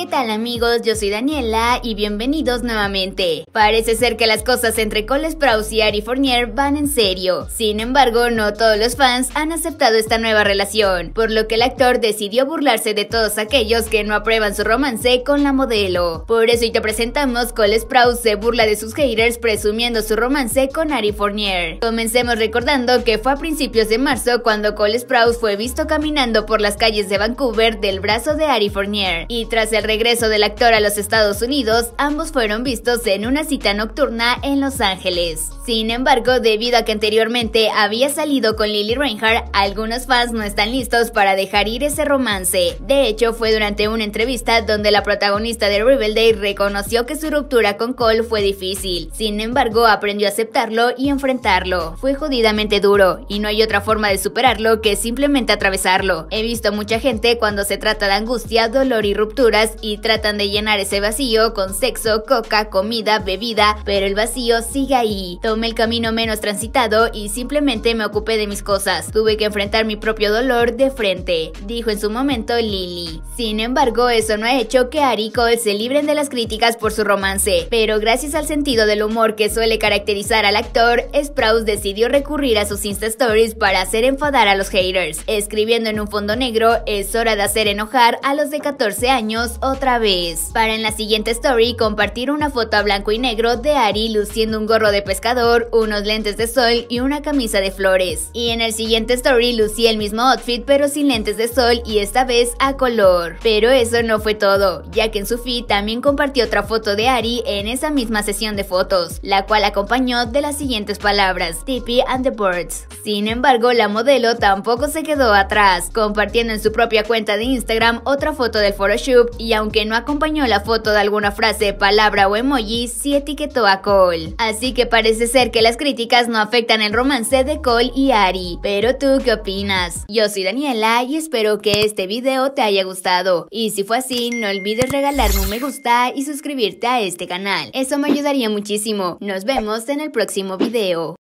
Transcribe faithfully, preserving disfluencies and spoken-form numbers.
tal amigos? Yo soy Daniela y bienvenidos nuevamente. Parece ser que las cosas entre Cole Sprouse y Ari Fournier van en serio. Sin embargo, no todos los fans han aceptado esta nueva relación, por lo que el actor decidió burlarse de todos aquellos que no aprueban su romance con la modelo. Por eso hoy te presentamos Cole Sprouse se burla de sus haters presumiendo su romance con Ari Fournier. Comencemos recordando que fue a principios de marzo cuando Cole Sprouse fue visto caminando por las calles de Vancouver del brazo de Ari Fournier, y tras el regreso del actor a los Estados Unidos, ambos fueron vistos en una cita nocturna en Los Ángeles. Sin embargo, debido a que anteriormente había salido con Lili Reinhart, algunos fans no están listos para dejar ir ese romance. De hecho, fue durante una entrevista donde la protagonista de Riverdale reconoció que su ruptura con Cole fue difícil. Sin embargo, aprendió a aceptarlo y enfrentarlo. Fue jodidamente duro, y no hay otra forma de superarlo que simplemente atravesarlo. He visto mucha gente cuando se trata de angustia, dolor y rupturas y tratan de llenar ese vacío con sexo, coca, comida, bebida, pero el vacío sigue ahí. Tomé el camino menos transitado y simplemente me ocupé de mis cosas. Tuve que enfrentar mi propio dolor de frente, dijo en su momento Lili. Sin embargo, eso no ha hecho que Ari y Cole se libren de las críticas por su romance, pero gracias al sentido del humor que suele caracterizar al actor, Sprouse decidió recurrir a sus Insta Stories para hacer enfadar a los haters, escribiendo en un fondo negro: "Es hora de hacer enojar a los de catorce años otra vez", para en la siguiente story compartir una foto a blanco y negro de Ari luciendo un gorro de pescador, unos lentes de sol y una camisa de flores. Y en el siguiente story lucía el mismo outfit pero sin lentes de sol y esta vez a color. Pero eso no fue todo, ya que en su feed también compartió otra foto de Ari en esa misma sesión de fotos, la cual acompañó de las siguientes palabras: "Tippi and the Birds". Sin embargo, la modelo tampoco se quedó atrás, compartiendo en su propia cuenta de Instagram otra foto del photoshoot, y aunque no acompañó la foto de alguna frase, palabra o emoji, sí etiquetó a Cole. Así que parece ser que las críticas no afectan el romance de Cole y Ari. Pero ¿tú qué opinas? Yo soy Daniela y espero que este video te haya gustado. Y si fue así, no olvides regalarme un me gusta y suscribirte a este canal. Eso me ayudaría muchísimo. Nos vemos en el próximo video.